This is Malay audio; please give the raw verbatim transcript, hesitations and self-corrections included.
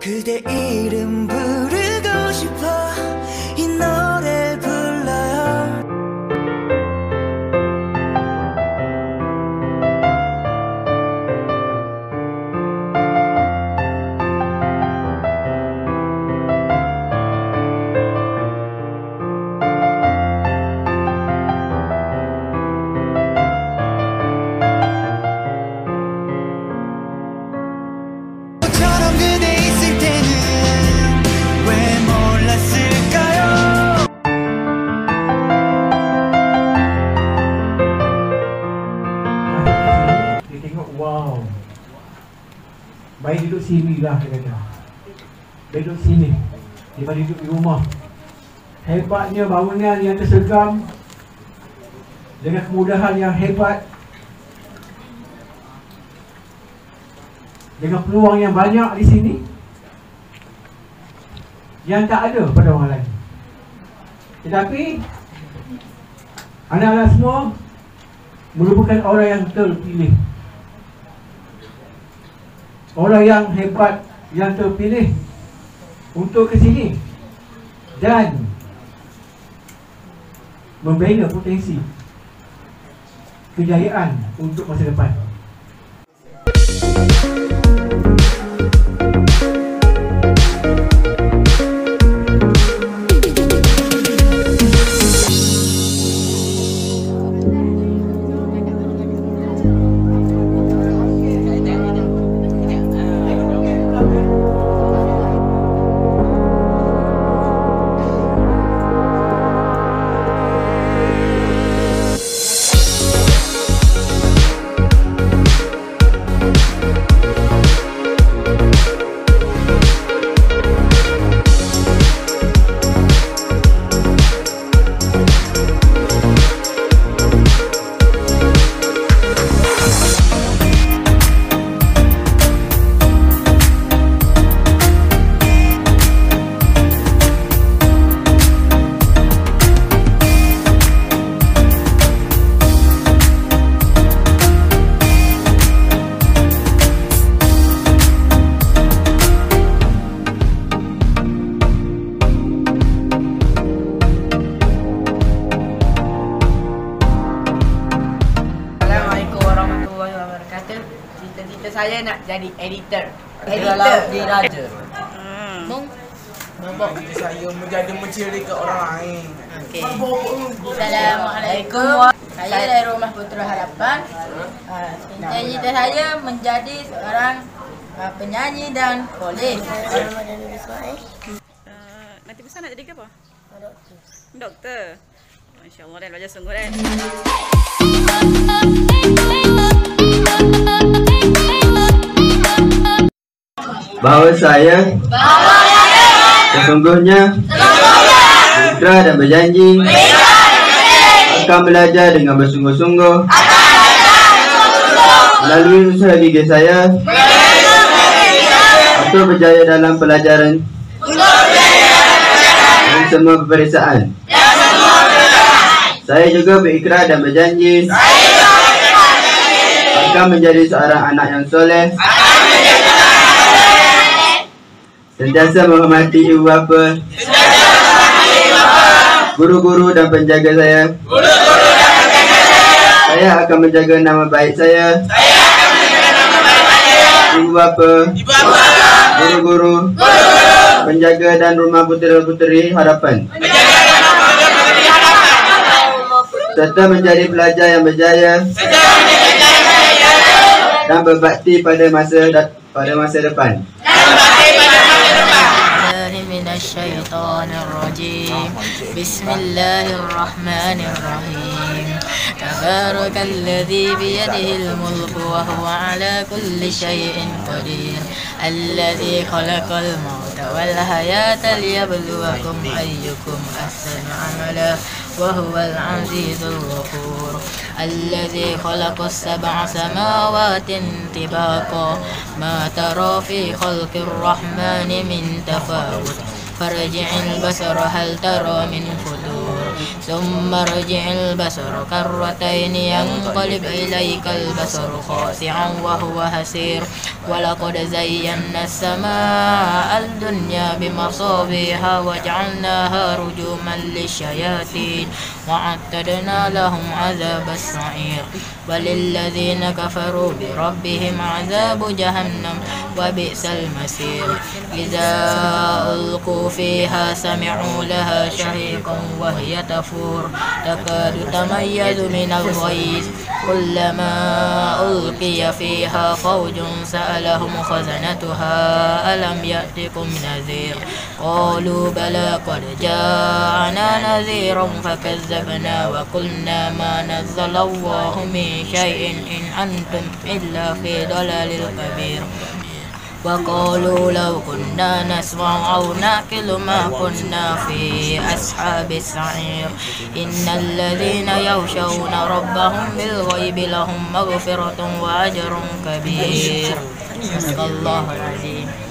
그대 이름 부르고 싶어 이 노래를 불러요. Wow, baik duduk sini lah dia kata. Duduk sini daripada duduk di rumah. Hebatnya bangunan yang tersegam dengan kemudahan yang hebat, dengan peluang yang banyak di sini yang tak ada pada orang lain. Tetapi anak-anak semua merupakan orang yang terpilih, orang yang hebat yang terpilih untuk ke sini dan membina potensi kejayaan untuk masa depan. Cita-cita saya nak jadi editor. Editor di raja. Hmm. Mung. Nampak cita saya menjadi menciri ke orang lain. Okey. Assalamualaikum. Saya dari Rumah Putera Harapan. Uh, Cita-cita saya menjadi seorang uh, penyanyi dan polis. Uh, nanti besar nak jadi ke apa? Doktor. Doktor. Masya-Allah, dah belajar sungguh dah. Bahawa saya, Bahawa saya sesungguhnya, sesungguhnya bersumpah dan berjanji, akan belajar dengan bersungguh-sungguh, melalui usaha gigih saya, untuk berjaya dalam pelajaran dan semua peperiksaan. Saya juga berikrar dan berjanji akan menjadi seorang anak yang soleh, sentiasa menghormati ibu bapa, guru-guru dan penjaga saya. Saya akan menjaga nama baik saya, ibu bapa, guru-guru, penjaga dan rumah putera-puteri harapan, serta menjadi pelajar yang berjaya dan berbakti pada masa pada masa depan. الشيطان الرجيم بسم الله الرحمن الرحيم تبارك الذي بيده الملك وهو على كل شيء قدير الذي خلق الموت والحياة ليبلوكم أيكم أحسن عملا وهو العزيز الغفور الذي خلق السبع سماوات طباقا ما ترى في خلق الرحمن من تفاوت فرجع البصر هل ترى من فطور ثم ارجع البصر كرتين ينقلب إليك البصر خاسعا وهو حسير ولقد زينا السماء الدنيا بمصابيح وجعلناها رجوما للشياطين وأعتدنا لهم عذاب السعير وللذين كفروا بربهم عذاب جهنم وبئس المصير إذا ألقوا فيها سمعوا لها شهيقا وهي تفور تكاد تميز من الغيظ كلما ألقي فيها فوج سألهم خزنتها ألم يأتكم نذير قالوا بلى قد جاءنا نذير فكذبنا وقلنا ما نزل الله من شيء إن أنتم إلا في ضلال كبير وقالوا لو كنا نسمع أو نأكل ما كنا في أصحاب السعير إن الذين يخشون ربهم بالغيب لهم مغفرة وأجر كبير صدق الله العظيم.